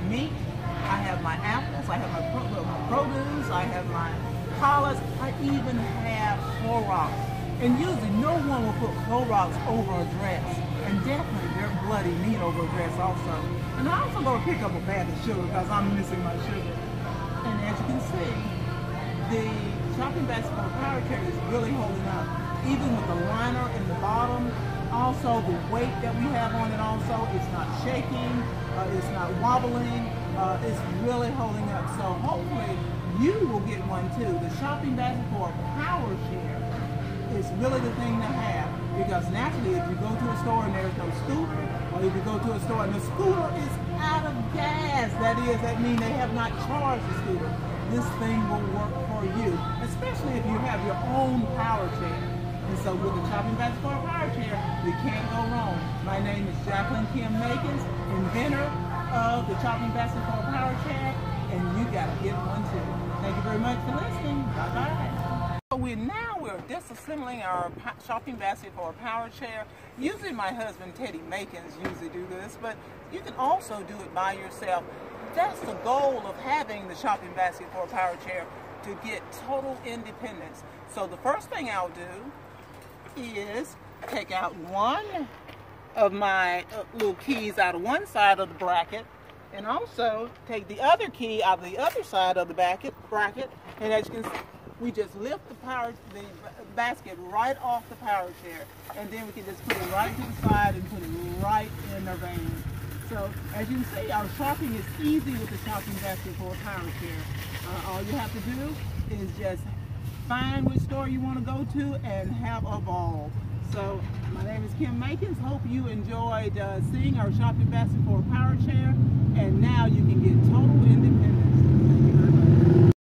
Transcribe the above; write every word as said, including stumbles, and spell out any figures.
meat, I have my apples, I have my, pro my produce, I have my collards, I even have Clorox. And usually no one will put Clorox over a dress, and definitely their bloody meat over a dress also. And I also go to pick up a bag of sugar because I'm missing my sugar. And as you can see, the shopping basket for a power chair is really holding up, even with the liner in the bottom. Also, the weight that we have on it also, it's not shaking, uh, it's not wobbling, uh, it's really holding up. So hopefully you will get one too. The shopping basket for a power chair is really the thing to have, because naturally if you go to a store and there's no scooter, or if you go to a store and the scooter is out of gas, that is, that means they have not charged the scooter, this thing will work for you, especially if you have your own power chair. And so with the shopping basket for a power chair, you can't go wrong. My name is Jacqueline Kim Makins, inventor of the shopping basket for a power chair, and you gotta get one too. Thank you very much for listening. Bye-bye. So we're now we're disassembling our shopping basket for a power chair. Usually my husband Teddy Makins usually do this, but you can also do it by yourself. That's the goal of having the shopping basket for a power chair, to get total independence. So the first thing I'll do is take out one of my uh, little keys out of one side of the bracket, and also take the other key out of the other side of the bracket, bracket and as you can see, we just lift the power, the basket right off the power chair, and then we can just put it right to the side and put it right in the vein. So as you can see, our shopping is easy with the shopping basket for a power chair. Uh, all you have to do is just find which store you want to go to and have a ball. So my name is Kim Makins. Hope you enjoyed uh, seeing our shopping basket for a power chair, and now you can get total independence.